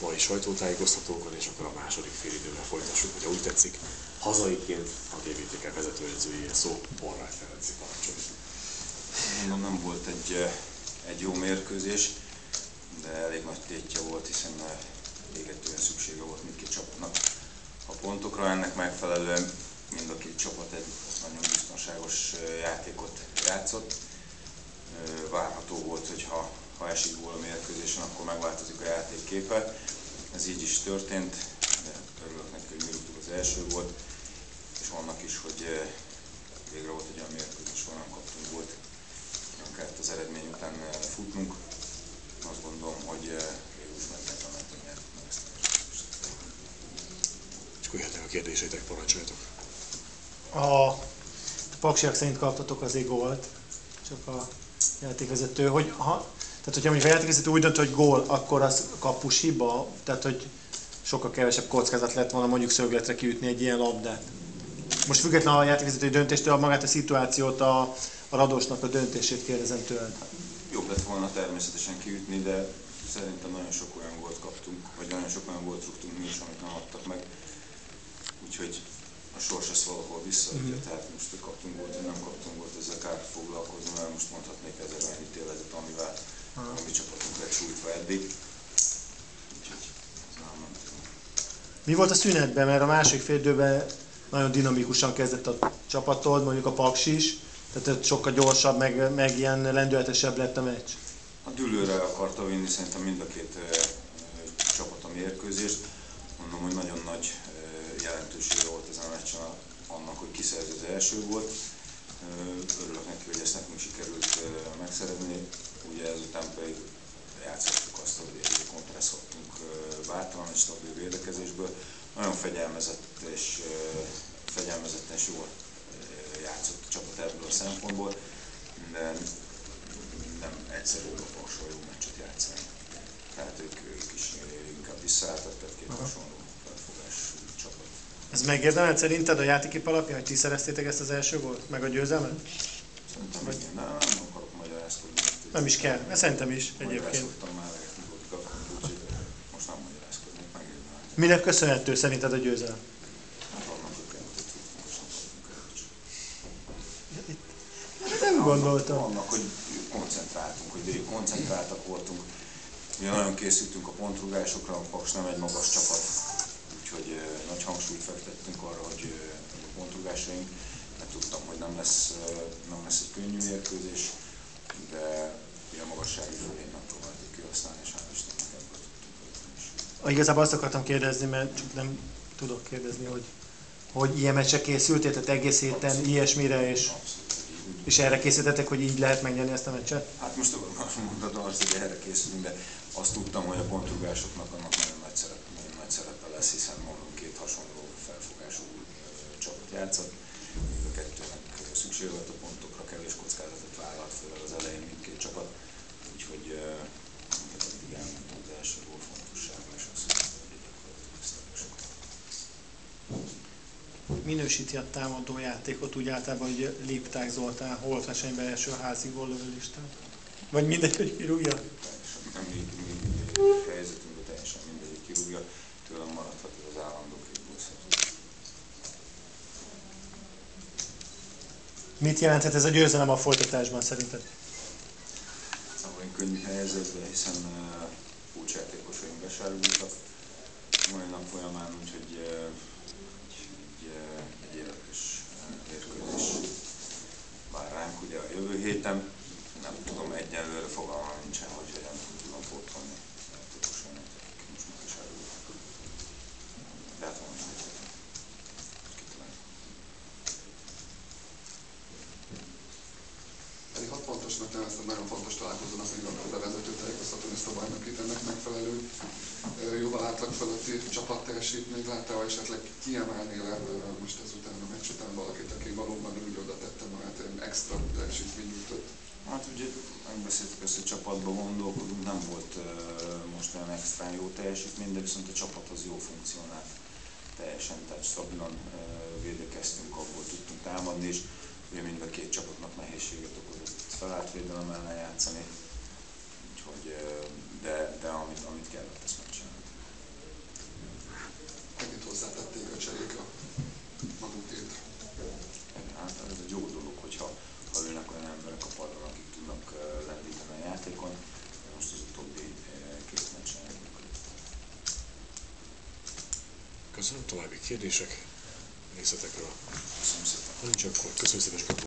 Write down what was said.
mai sajtótájékoztatókon, és akkor a második félidőben folytassuk, hogyha úgy tetszik, hazaiként a GVTK vezetőedzőjé szó, Horváth Ferenc parancsolja. Mondom, nem volt egy jó mérkőzés, de elég nagy tétje volt, hiszen égetően szüksége volt mindkét csapatnak a pontokra. Ennek megfelelően mind a két csapat egy nagyon biztonságos játékot játszott. Várható volt, hogy ha esik gól a mérkőzésen, akkor megváltozik a játékképe. Ez így is történt, de örülök neki, hogy mirúgtuk az első gólt, és annak is, hogy végre volt egy olyan mérkőzés, ahol nem kaptunk gólt. Nem kellett az eredmény után futnunk. Azt gondolom, hogy végül is megment, hogy nyertük meg ezt a mérkőzést. És akkor jöhetnek a kérdéseitek, parancsoljatok. A Paksiak szerint kaptatok azért gólt, csak a játékvezető, tehát hogyha mondjuk a játékvezető úgy dönt, hogy gól, akkor az kapus hiba, tehát hogy sokkal kevesebb kockázat lett volna mondjuk szögletre kiütni egy ilyen labdát. Most független a játékvezetői döntéstől, magát a szituációt, a Radosnak a döntését kérdezem tőled. Jobb lett volna természetesen kiütni, de szerintem nagyon sok olyan gólt kaptunk, vagy nagyon sok olyan gólt rúgtunk mi is, amit nem adtak meg. Úgyhogy a sors ezt valahol visszaadja, tehát most hogy kaptunk gólt, vagy nem kaptunk gólt, ezzel kár foglalkozni, mert most mondhatnék 1000 olyan ítéletet, amivel a mi csapatunk lett sújtva eddig. Úgyhogy nem tudom. Mi volt a szünetben, mert a második fél időben nagyon dinamikusan kezdett a csapatod, mondjuk a Paks is, tehát sokkal gyorsabb, meg ilyen lendületesebb lett a meccs. A dűlőre akarta vinni szerintem mind a két csapat a mérkőzést. Mondom, hogy nagyon nagy jelentősége volt ezen a meccsen annak, hogy kiszerzi az első gólt. Örülök neki, hogy ezt nekünk sikerült megszerezni. Ugye ezután pedig játszottuk azt, hogy kontrasztottunk bátran és stabil védekezésből. Nagyon fegyelmezetten és jól játszott a csapat ebből a szempontból, de nem egyszerű a Paksról jó meccset játszani. Tehát ők is inkább visszaálltak, tehát két hasonló felfogású csapat. Ez megérdemelt szerinted a játékép alapján, hogy ti szereztétek ezt az első gólt, meg a győzelmet? Szerintem igen, nem akarok magyarázkodni. Nem is kell, mert szerintem is egyébként. Magyarázkodtam már, hogy kaptunk, úgyhogy most nem magyarázkodnék, megérdemelt. Minek köszönhető szerinted a győzelem? Nem gondoltam. Annak, hogy koncentráltunk, hogy végig koncentráltak voltunk. Ugye nagyon készültünk a pontrugásokra, a Paks nem egy magas csapat, úgyhogy nagy hangsúlyt fektettünk arra, hogy a pontrugásaink, mert tudtam, hogy nem lesz egy könnyű mérkőzés, de a magassági fölén nem próbáltuk kihasználni, és hát Istennek ebből tudtunk is. Igazából azt akartam kérdezni, mert csak nem tudok kérdezni, hogy ilyen meccsre készültél, tehát egész héten ilyesmire, és erre készítettek, hogy így lehet megnyerni ezt a meccset? Hát most mondhatom azt, hogy erre készülünk, de azt tudtam, hogy a pontrugásoknak annak nagyon nagy szerepe lesz, hiszen mondom, két hasonló felfogású csapat játszott. Mind a kettőnek szükség volt a pontokra, kevés kockázatot vállalt fel az elején mindkét csapat. Úgyhogy eddig elmondtam az első gól fontossága, és az, hogy gyakorlatilag biztonságosak. Minősíti a támadó játékot úgy általában, hogy Lipták Zoltán holt versenyben első a házi góllövő listán? Vagy mindegy, hogy kirúgja? Nem helyzetünkben teljesen mindegy, hogy kirúgja, tőlem maradhat az állandó két gólszerző. Mit jelenthet ez a győzelem a folytatásban szerinted? Szóval könnyű helyzetben, hiszen kulcsjátékosaink besárultak mai nap folyamán, úgyhogy egy érdekes mérkőzés vár ránk ugye a jövő héten. Nem tudom, egyelőre fogalmam nincsen, hogy hogyan tudom pótolni a játékosaimat, akik most meg is elülnek. De hát mondom, hogy kitalálni. Pedig 6 pontosnak neveztem nagyon fontos találkozónak, hogy a bevezető tájékoztatón ezt a bajnokit ennek megfelelő jóval átlag fölötti csapatteljesítményt láttál, esetleg kiemelnél ebből most ezután a meccs után valakit, aki valóban úgy oda tette magát, extra teljesítmény nyújtott? Hát ugye megbeszéltük ezt, hogy csapatban gondolkodunk, nem volt most olyan extrán jó teljesítmény, de viszont a csapat az jó funkcionált teljesen, tehát stabilan védekeztünk, abból tudtunk támadni, és ugye mind a két csapatnak nehézséget okozott felállt védelem ellen játszani, úgyhogy, de amit kellett, ezt megcsináltuk. Köszönöm, további kérdések részletekről. Köszönöm szépen. Ha nincs, akkor köszönöm szépen.